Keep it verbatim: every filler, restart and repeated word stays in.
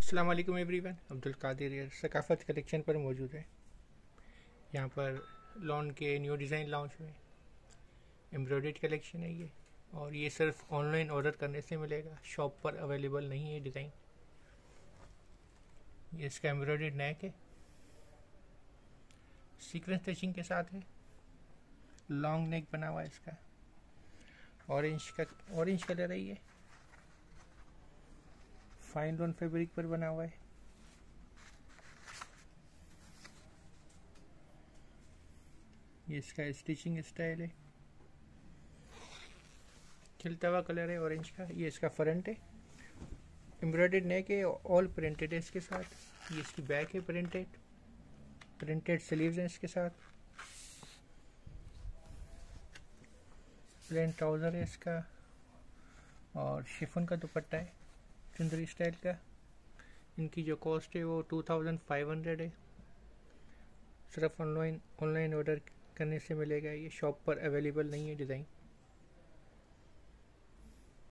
अस्सलाम वालेकुम एवरीवन। अब्दुल कादिर यार सकाफ़त कलेक्शन पर मौजूद है। यहाँ पर लॉन के न्यू डिज़ाइन लॉन्च हुए, एम्ब्रॉयडर्ड कलेक्शन है ये, और ये सिर्फ ऑनलाइन ऑर्डर करने से मिलेगा, शॉप पर अवेलेबल नहीं है डिज़ाइन। ये इसका एम्ब्रॉयडर्ड नेक है, सीक्वेंस स्टिचिंग के साथ है, लॉन्ग नेक बना हुआ है इसका, ऑरेंज का ऑरेंज कलर है ये, फाइन लॉन फैब्रिक पर बना हुआ है। ये इसका स्टिचिंग स्टाइल है, खिलता हुआ कलर है ऑरेंज का। ये इसका फ्रंट है, एम्ब्रॉयडर्ड नेक है, ऑल प्रिंटेड है इसके साथ। ये इसकी बैक है, प्रिंटेड प्रिंटेड स्लीव्स हैं इसके साथ, प्लेन ट्राउज़र है इसका, और शिफॉन का दुपट्टा है चुंदरी स्टाइल का। इनकी जो कॉस्ट है वो टू थाउजेंड फाइव हंड्रेड है। सिर्फ ऑनलाइन ऑनलाइन ऑर्डर करने से मिलेगा, ये शॉप पर अवेलेबल नहीं है डिज़ाइन।